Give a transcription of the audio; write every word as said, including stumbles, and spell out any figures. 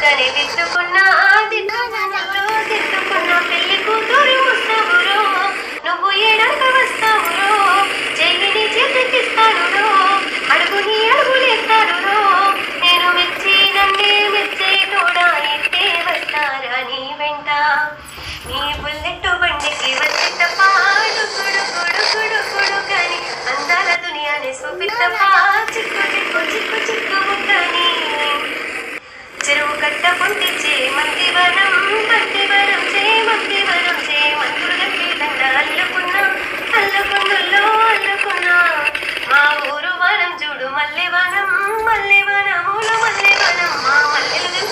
పక్కనే తిట్టుకున్నా తిట్టుకున్నా పెళ్లి కూతురు వస్తావురో నువ్వు ఏడాక వస్తావురో చెయ్యిని చేతికిస్తానురో అడుగుని అడుగులేస్తానురో నేను మెచ్చి నన్నే మెచ్చే తోడా ఇట్టే వస్తారా నీ వెంట నీ బుల్లెట్టు బండికి వచ్చేట పాడు కుడు కుడు కుడు కుడు కానీ అందాల దునియానే చూపిస్తపా చిక్కు చిక్కు చిక్కు చిక్కు కానీ చెరువు కట్ట పొంటిచ్చే మంతివరం మంతివరం చే మంతివరం చే మంతులు గట్టి దండ అల్లుకున్నా అల్లుకుందుల్లో అల్లుకున్నా మా ఊరు వనం చూడు మల్లెవనం మల్లెవనముల మల్లెవనం మా మల్లెలు